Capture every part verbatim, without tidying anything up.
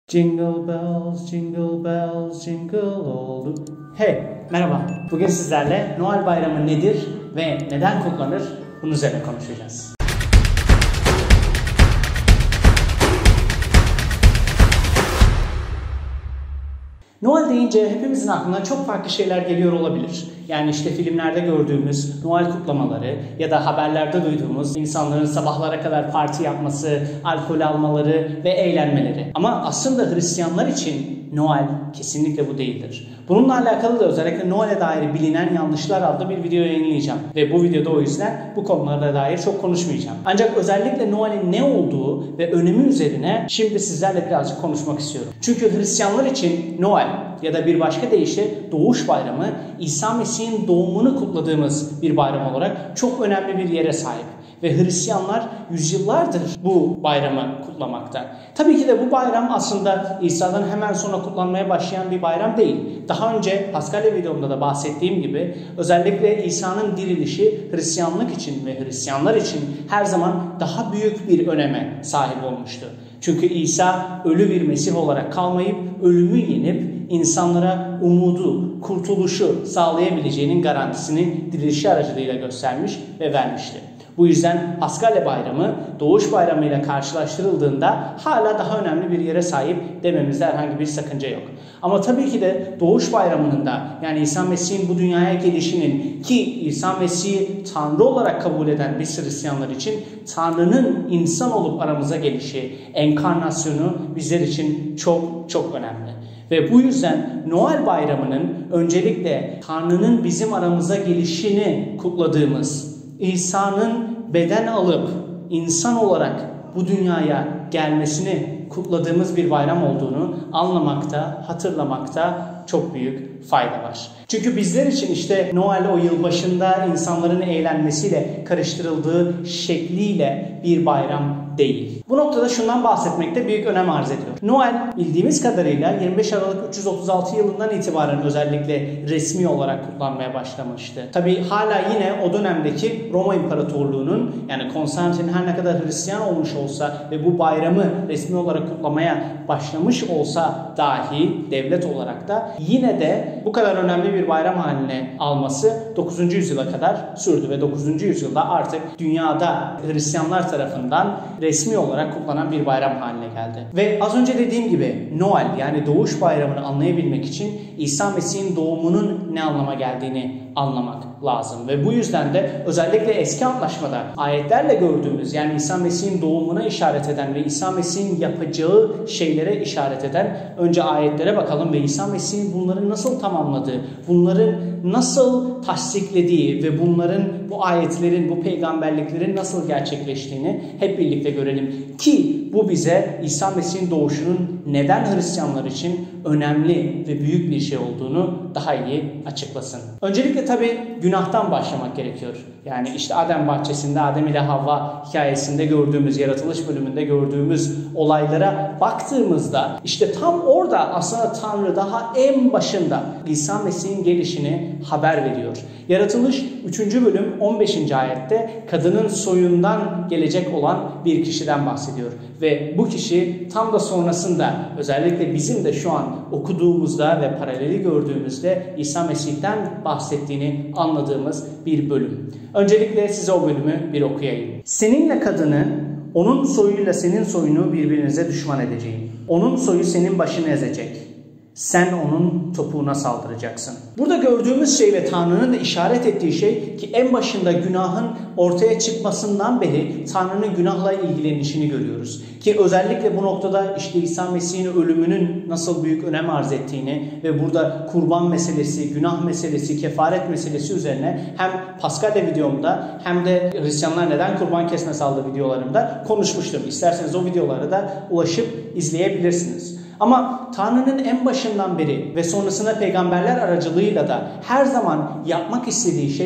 Jingle bells, jingle bells, jingle all the... Hey, merhaba. Bugün sizlerle Noel Bayramı nedir ve neden kutlanır? Bunun üzerine konuşacağız. Noel deyince hepimizin aklına çok farklı şeyler geliyor olabilir. Yani işte filmlerde gördüğümüz Noel kutlamaları ya da haberlerde duyduğumuz insanların sabahlara kadar parti yapması, alkol almaları ve eğlenmeleri. Ama aslında Hristiyanlar için Noel kesinlikle bu değildir. Bununla alakalı da özellikle Noel'e dair bilinen yanlışlar adlı bir video yayınlayacağım. Ve bu videoda o yüzden bu konulara dair çok konuşmayacağım. Ancak özellikle Noel'in ne olduğu ve önemi üzerine şimdi sizlerle birazcık konuşmak istiyorum. Çünkü Hristiyanlar için Noel ya da bir başka deyişle Doğuş Bayramı, İsa Mesih'in doğumunu kutladığımız bir bayram olarak çok önemli bir yere sahip. Ve Hristiyanlar yüzyıllardır bu bayramı kutlamakta. Tabii ki de bu bayram aslında İsa'dan hemen sonra kutlanmaya başlayan bir bayram değil. Daha önce Paskalya videomda da bahsettiğim gibi özellikle İsa'nın dirilişi Hristiyanlık için ve Hristiyanlar için her zaman daha büyük bir öneme sahip olmuştu. Çünkü İsa ölü bir Mesih olarak kalmayıp ölümü yenip insanlara umudu, kurtuluşu sağlayabileceğinin garantisini dirilişi aracılığıyla göstermiş ve vermişti. Bu yüzden Paskalya Bayramı Doğuş Bayramı ile karşılaştırıldığında hala daha önemli bir yere sahip dememizde herhangi bir sakınca yok. Ama tabii ki de Doğuş Bayramı'nın da yani İsa Mesih'in bu dünyaya gelişinin ki İsa Mesih'i Tanrı olarak kabul eden biz Hristiyanlar için Tanrı'nın insan olup aramıza gelişi, enkarnasyonu bizler için çok çok önemli. Ve bu yüzden Noel Bayramı'nın öncelikle Tanrı'nın bizim aramıza gelişini kutladığımız, İsa'nın beden alıp insan olarak bu dünyaya gelmesini kutladığımız bir bayram olduğunu anlamakta, hatırlamakta çok büyük fayda var. Çünkü bizler için işte Noel o yılbaşında insanların eğlenmesiyle karıştırıldığı şekliyle bir bayram değil. Bu noktada şundan bahsetmekte büyük önem arz ediyor. Noel bildiğimiz kadarıyla yirmi beş Aralık üç yüz otuz altı yılından itibaren özellikle resmi olarak kutlanmaya başlamıştı. Tabi hala yine o dönemdeki Roma İmparatorluğu'nun yani Konstantin her ne kadar Hristiyan olmuş olsa ve bu bayramı resmi olarak kutlamaya başlamış olsa dahi devlet olarak da yine de bu kadar önemli bir bayram haline alması dokuzuncu yüzyıla kadar sürdü ve dokuzuncu yüzyılda artık dünyada Hristiyanlar tarafından resmi olarak kutlanan bir bayram haline geldi. Ve az önce dediğim gibi Noel yani Doğuş Bayramı'nı anlayabilmek için İsa Mesih'in doğumunun ne anlama geldiğini anlamak lazım. Ve bu yüzden de özellikle eski antlaşmada ayetlerle gördüğümüz yani İsa Mesih'in doğumuna işaret eden ve İsa Mesih'in yapacağı şeylere işaret eden önce ayetlere bakalım ve İsa Mesih'in bunları nasıl tamamladığı, bunların nasıl tasdiklediği ve bunların bu ayetlerin, bu peygamberliklerin nasıl gerçekleştiğini hep birlikte görelim. Ki bu bize İsa Mesih'in doğuşunun neden Hristiyanlar için önemli ve büyük bir şey olduğunu daha iyi açıklasın. Öncelikle tabii günahtan başlamak gerekiyor. Yani işte Adem bahçesinde Adem ile Havva hikayesinde gördüğümüz, yaratılış bölümünde gördüğümüz olaylara baktığımızda işte tam orada aslında Tanrı daha en başında İsa Mesih'in gelişini haber veriyor. Yaratılış üçüncü bölüm on beşinci ayette kadının soyundan gelecek olan bir kişiden bahsediyor. Ve bu kişi tam da sonrasında özellikle bizim de şu an okuduğumuzda ve paraleli gördüğümüzde İsa Mesih'ten bahsettiğini anladığımız bir bölüm. Öncelikle size o bölümü bir okuyayım. Seninle kadını, onun soyuyla senin soyunu birbirinize düşman edeceğim. Onun soyu senin başını ezecek. Sen onun topuğuna saldıracaksın. Burada gördüğümüz şey ve Tanrı'nın da işaret ettiği şey ki en başında günahın ortaya çıkmasından beri Tanrı'nın günahla ilgilenişini görüyoruz. Ki özellikle bu noktada işte İsa Mesih'in ölümünün nasıl büyük önem arz ettiğini ve burada kurban meselesi, günah meselesi, kefaret meselesi üzerine hem Paskalya videomda hem de Hristiyanlar neden kurban kesmesi adlı videolarımda konuşmuştum. İsterseniz o videolara da ulaşıp izleyebilirsiniz. Ama Tanrı'nın en başından beri ve sonrasında peygamberler aracılığıyla da her zaman yapmak istediği şey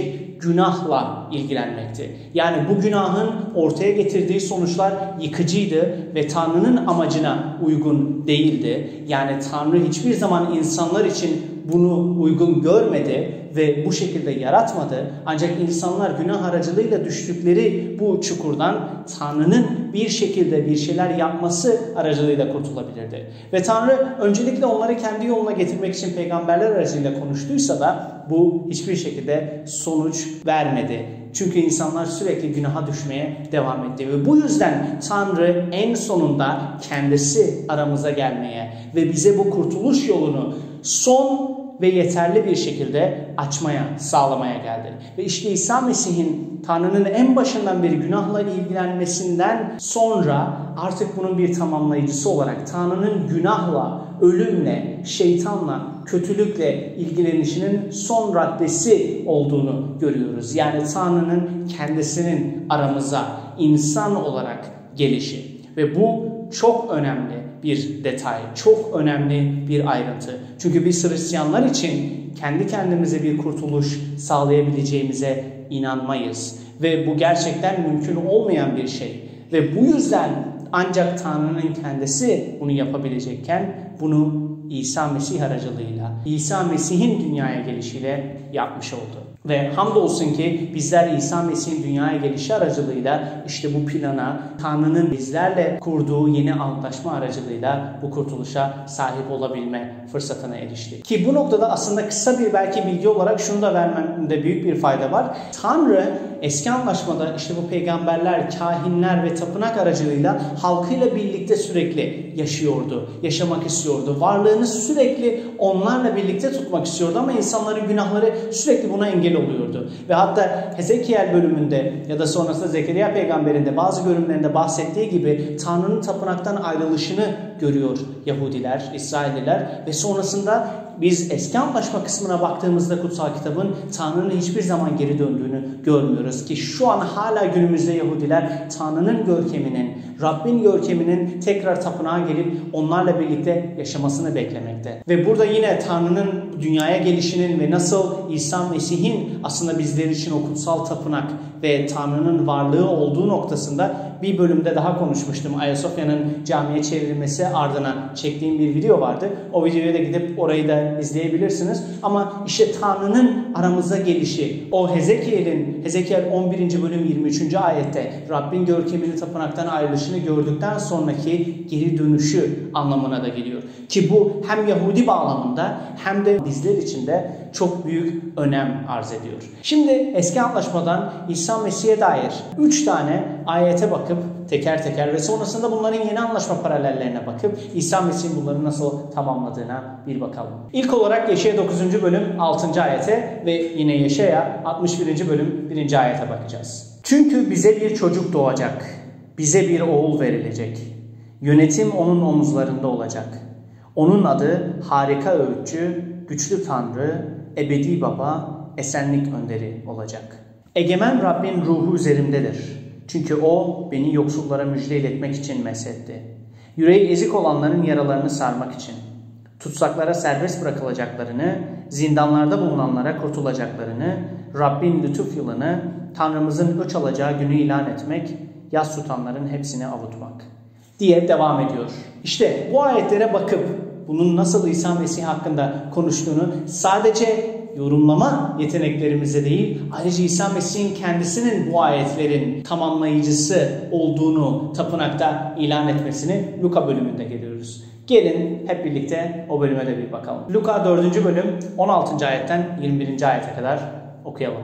günahla ilgilenmekti. Yani bu günahın ortaya getirdiği sonuçlar yıkıcıydı ve Tanrı'nın amacına uygun değildi. Yani Tanrı hiçbir zaman insanlar için bunu uygun görmedi ve bu şekilde yaratmadı. Ancak insanlar günah aracılığıyla düştükleri bu çukurdan Tanrı'nın bir şekilde bir şeyler yapması aracılığıyla kurtulabilirdi. Ve Tanrı öncelikle onları kendi yoluna getirmek için peygamberler aracılığıyla konuştuysa da bu hiçbir şekilde sonuç vermedi. Çünkü insanlar sürekli günaha düşmeye devam etti. Ve bu yüzden Tanrı en sonunda kendisi aramıza gelmeye ve bize bu kurtuluş yolunu son ve yeterli bir şekilde açmaya, sağlamaya geldi. Ve işte İsa Mesih'in Tanrı'nın en başından beri günahla ilgilenmesinden sonra artık bunun bir tamamlayıcısı olarak Tanrı'nın günahla, ölümle, şeytanla, kötülükle ilgilenişinin son raddesi olduğunu görüyoruz. Yani Tanrı'nın kendisinin aramıza insan olarak gelişi. Ve bu çok önemli bir detay, çok önemli bir ayrıntı. Çünkü biz Hristiyanlar için kendi kendimize bir kurtuluş sağlayabileceğimize inanmayız. Ve bu gerçekten mümkün olmayan bir şey. Ve bu yüzden ancak Tanrı'nın kendisi bunu yapabilecekken bunu İsa Mesih aracılığıyla, İsa Mesih'in dünyaya gelişiyle yapmış oldu. Ve hamdolsun ki bizler İsa Mesih'in dünyaya gelişi aracılığıyla işte bu plana, Tanrı'nın bizlerle kurduğu yeni antlaşma aracılığıyla bu kurtuluşa sahip olabilme fırsatına eriştik. Ki bu noktada aslında kısa bir belki bilgi olarak şunu da vermemde büyük bir fayda var. Tanrı eski antlaşmada işte bu peygamberler, kahinler ve tapınak aracılığıyla halkıyla birlikte sürekli yaşıyordu, yaşamak istiyordu. Varlığını sürekli onlarla birlikte tutmak istiyordu ama insanların günahları sürekli buna engel oluyordu. Ve hatta Hezekiel bölümünde ya da sonrasında Zekeriya peygamberinde bazı bölümlerinde bahsettiği gibi Tanrı'nın tapınaktan ayrılışını görüyor Yahudiler, İsrailliler ve sonrasında biz eski antlaşma kısmına baktığımızda kutsal kitabın Tanrı'nın hiçbir zaman geri döndüğünü görmüyoruz ki şu an hala günümüzde Yahudiler Tanrı'nın görkeminin, Rabbin görkeminin tekrar tapınağa gelip onlarla birlikte yaşamasını beklemekte. Ve burada yine Tanrı'nın dünyaya gelişinin ve nasıl İsa Mesih'in aslında bizler için o kutsal tapınak ve Tanrı'nın varlığı olduğu noktasında bir bölümde daha konuşmuştum. Ayasofya'nın camiye çevrilmesi ardına çektiğim bir video vardı. O videoya da gidip orayı da izleyebilirsiniz. Ama işte Tanrı'nın aramıza gelişi, o Hezekiel'in, Hezekiel on birinci bölüm yirmi üçüncü ayette Rabbin görkemini tapınaktan ayrılışını gördükten sonraki geri dönüşü anlamına da geliyor. Ki bu hem Yahudi bağlamında hem de bizler için de çok büyük önem arz ediyor. Şimdi eski antlaşmadan İsa Mesih'e dair üç tane ayete bakıp teker teker ve sonrasında bunların yeni anlaşma paralellerine bakıp İsa Mesih'in bunları nasıl tamamladığına bir bakalım. İlk olarak Yeşaya dokuzuncu bölüm altıncı ayete ve yine Yeşaya altmış birinci bölüm birinci ayete bakacağız. Çünkü bize bir çocuk doğacak, bize bir oğul verilecek. Yönetim onun omuzlarında olacak. Onun adı Harika Öğütçü, Güçlü Tanrı, Ebedi Baba, Esenlik Önderi olacak. Egemen Rabbin ruhu üzerimdedir. Çünkü o beni yoksullara müjde iletmek için mesetti. Yüreği ezik olanların yaralarını sarmak için. Tutsaklara serbest bırakılacaklarını, zindanlarda bulunanlara kurtulacaklarını, Rabbin lütuf yılını, Tanrımızın öç alacağı günü ilan etmek, yas tutanların hepsini avutmak diye devam ediyor. İşte bu ayetlere bakıp bunun nasıl İsa Mesih hakkında konuştuğunu sadece yorumlama yeteneklerimize değil, ayrıca İsa Mesih'in kendisinin bu ayetlerin tamamlayıcısı olduğunu tapınakta ilan etmesini Luka bölümünde görüyoruz. Gelin hep birlikte o bölüme de bir bakalım. Luka dördüncü bölüm on altıncı ayetten yirmi birinci ayete kadar okuyalım.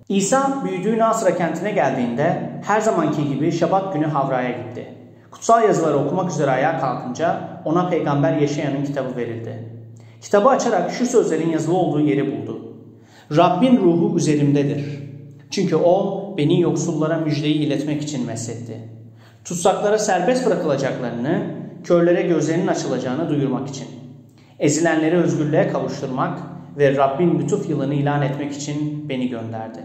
İsa büyüdüğü Nasra kentine geldiğinde her zamanki gibi Şabat günü Havra'ya gitti. Kutsal yazıları okumak üzere ayağa kalkınca ona peygamber Yeşaya'nın kitabı verildi. Kitabı açarak şu sözlerin yazılı olduğu yeri buldu. Rabbin ruhu üzerimdedir. Çünkü o beni yoksullara müjdeyi iletmek için mesetti. Tutsaklara serbest bırakılacaklarını, körlere gözlerinin açılacağını duyurmak için. Ezilenleri özgürlüğe kavuşturmak ve Rabbin lütuf yılını ilan etmek için beni gönderdi.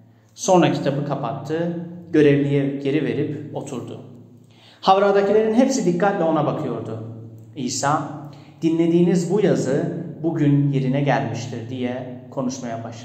Sonra kitabı kapattı, görevliye geri verip oturdu. Havra'dakilerin hepsi dikkatle ona bakıyordu. İsa, dinlediğiniz bu yazı bugün yerine gelmiştir diye konuşmaya başladı.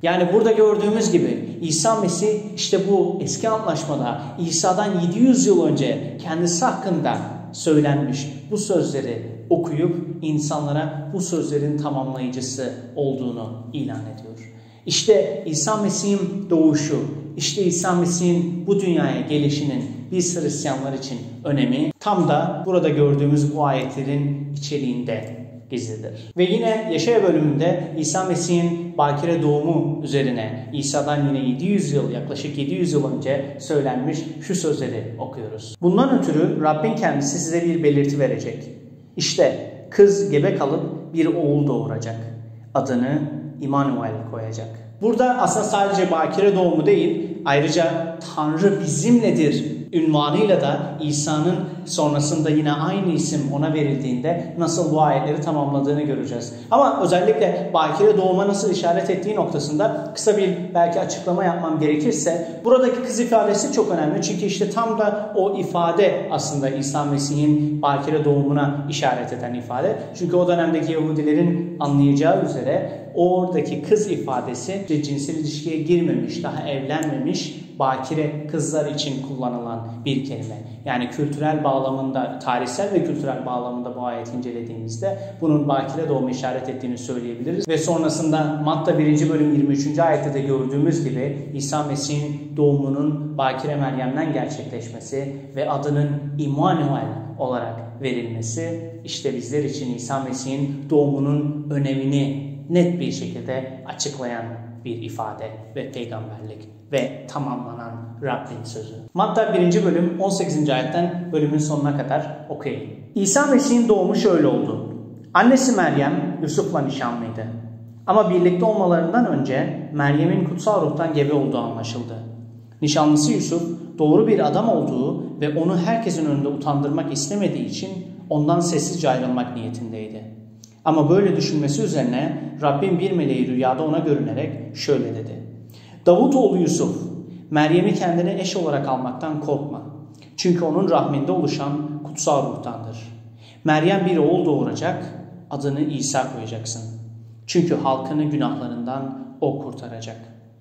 Yani burada gördüğümüz gibi İsa Mesih işte bu eski antlaşmada İsa'dan yedi yüz yıl önce kendisi hakkında söylenmiş bu sözleri okuyup insanlara bu sözlerin tamamlayıcısı olduğunu ilan ediyor. İşte İsa Mesih'in doğuşu, işte İsa Mesih'in bu dünyaya gelişinin biz Hristiyanlar için önemi tam da burada gördüğümüz bu ayetlerin içeriğinde gizlidir. Ve yine Yeşaya bölümünde İsa Mesih'in bakire doğumu üzerine İsa'dan yine yedi yüz yıl, yaklaşık yedi yüz yıl önce söylenmiş şu sözleri okuyoruz. Bundan ötürü Rabbin kendisi size bir belirti verecek. İşte kız gebe kalıp bir oğul doğuracak. Adını İmmanuel koyacak. Burada aslında sadece bakire doğumu değil, ayrıca Tanrı bizimledir ünvanıyla da İsa'nın sonrasında yine aynı isim ona verildiğinde nasıl bu ayetleri tamamladığını göreceğiz. Ama özellikle bakire doğuma nasıl işaret ettiği noktasında kısa bir belki açıklama yapmam gerekirse buradaki kız ifadesi çok önemli. Çünkü işte tam da o ifade aslında İsa Mesih'in bakire doğumuna işaret eden ifade. Çünkü o dönemdeki Yahudilerin anlayacağı üzere oradaki kız ifadesi cinsel ilişkiye girmemiş, daha evlenmemiş bakire kızlar için kullanılan bir kelime. Yani kültürel bağlamında, tarihsel ve kültürel bağlamında bu ayeti incelediğimizde bunun bakire doğumu işaret ettiğini söyleyebiliriz. Ve sonrasında Matta birinci bölüm yirmi üçüncü ayette de gördüğümüz gibi İsa Mesih'in doğumunun bakire Meryem'den gerçekleşmesi ve adının İmmanuel olarak verilmesi işte bizler için İsa Mesih'in doğumunun önemini net bir şekilde açıklayan bir ifade ve peygamberlik ve tamamlanan Rabbin sözü. Matta birinci bölüm on sekizinci ayetten bölümün sonuna kadar okuyayım. İsa Mesih'in doğumu şöyle oldu. Annesi Meryem Yusuf'la nişanlıydı. Ama birlikte olmalarından önce Meryem'in kutsal ruhtan gebe olduğu anlaşıldı. Nişanlısı Yusuf doğru bir adam olduğu ve onu herkesin önünde utandırmak istemediği için ondan sessizce ayrılmak niyetindeydi. Ama böyle düşünmesi üzerine Rabbin bir meleği rüyada ona görünerek şöyle dedi. Davutoğlu Yusuf, Meryem'i kendine eş olarak almaktan korkma. Çünkü onun rahminde oluşan kutsal ruhtandır. Meryem bir oğul doğuracak, adını İsa koyacaksın. Çünkü halkını günahlarından o kurtaracak.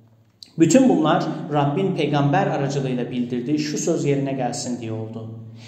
Bütün bunlar Rabbin peygamber aracılığıyla bildirdiği şu söz yerine gelsin diye oldu.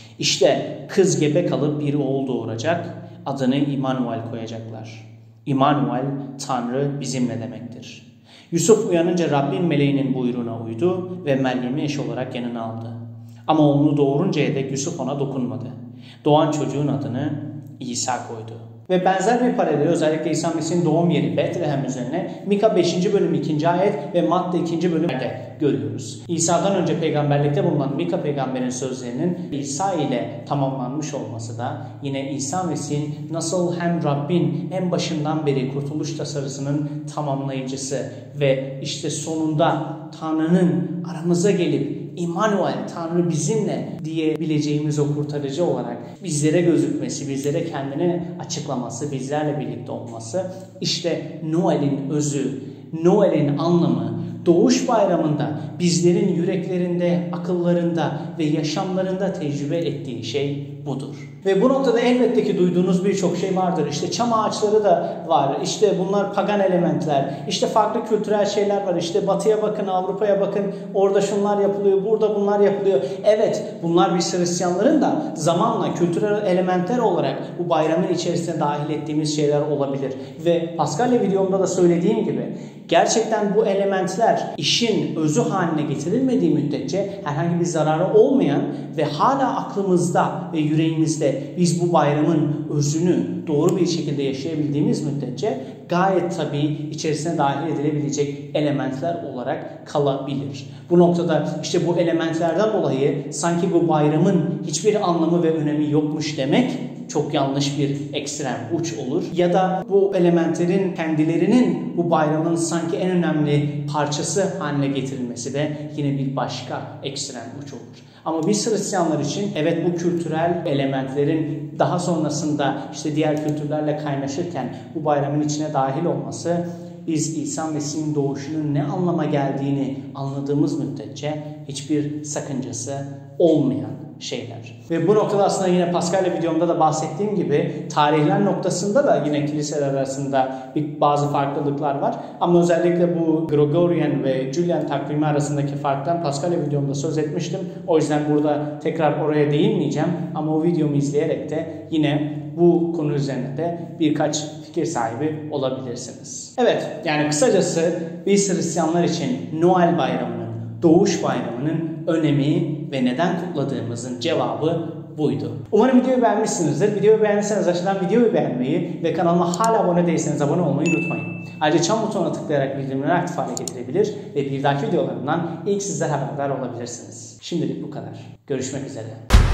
İşte kız gebe kalıp bir oğul doğuracak, adını İmmanuel koyacaklar. İmmanuel, Tanrı bizimle demektir. Yusuf uyanınca Rabbin meleğinin buyruğuna uydu ve Meryem'i eş olarak yanına aldı. Ama oğlunu doğuruncaya dek Yusuf ona dokunmadı. Doğan çocuğun adını İsa koydu. Ve benzer bir paraleli özellikle İsa Mesih'in doğum yeri Betlehem üzerine Mika beşinci bölüm ikinci ayet ve Matta ikinci bölümde görüyoruz. İsa'dan önce peygamberlikte bulunan Mika peygamberin sözlerinin İsa ile tamamlanmış olması da yine İsa Mesih'in nasıl hem Rabbin en başından beri kurtuluş tasarısının tamamlayıcısı ve işte sonunda Tanrı'nın aramıza gelip İmmanuel, Tanrı bizimle diyebileceğimiz o kurtarıcı olarak bizlere gözükmesi, bizlere kendini açıklaması, bizlerle birlikte olması işte Noel'in özü, Noel'in anlamı, Doğuş Bayramı'nda bizlerin yüreklerinde, akıllarında ve yaşamlarında tecrübe ettiği şey budur. Ve bu noktada elbette ki duyduğunuz birçok şey vardır. İşte çam ağaçları da var. İşte bunlar pagan elementler. İşte farklı kültürel şeyler var. İşte batıya bakın, Avrupa'ya bakın. Orada şunlar yapılıyor, burada bunlar yapılıyor. Evet, bunlar biz Hristiyanların da zamanla kültürel elementler olarak bu bayramın içerisine dahil ettiğimiz şeyler olabilir. Ve Paskalya videomda da söylediğim gibi gerçekten bu elementler işin özü haline getirilmediği müddetçe herhangi bir zararı olmayan ve hala aklımızda ve yüreğimizde biz bu bayramın özünü doğru bir şekilde yaşayabildiğimiz müddetçe gayet tabii içerisine dahil edilebilecek elementler olarak kalabilir. Bu noktada işte bu elementlerden dolayı sanki bu bayramın hiçbir anlamı ve önemi yokmuş demek çok yanlış bir ekstrem uç olur. Ya da bu elementlerin kendilerinin bu bayramın sanki en önemli parçası haline getirilmesi de yine bir başka ekstrem uç olur. Ama biz Hristiyanlar için evet bu kültürel elementlerin daha sonrasında işte diğer kültürlerle kaynaşırken bu bayramın içine dahil olması biz İsa Mesih'in doğuşunun ne anlama geldiğini anladığımız müddetçe hiçbir sakıncası olmayan şeyler. Ve bu noktada aslında yine Paskalya videomda da bahsettiğim gibi tarihler noktasında da yine kiliseler arasında bir, bazı farklılıklar var. Ama özellikle bu Gregorian ve Julian takvimi arasındaki farktan Paskalya videomda söz etmiştim. O yüzden burada tekrar oraya değinmeyeceğim. Ama o videomu izleyerek de yine bu konu üzerine de birkaç fikir sahibi olabilirsiniz. Evet, yani kısacası biz Hristiyanlar için Noel Bayramı'nın, Doğuş Bayramı'nın önemi ve neden kutladığımızın cevabı buydu. Umarım videoyu beğenmişsinizdir. Videoyu beğendiyseniz aşağıdan videoyu beğenmeyi ve kanalıma hala abone değilseniz abone olmayı unutmayın. Ayrıca çan butonuna tıklayarak bildirimleri aktif hale getirebilir ve bir dahaki videolarımdan ilk sizler haberdar olabilirsiniz. Şimdilik bu kadar. Görüşmek üzere.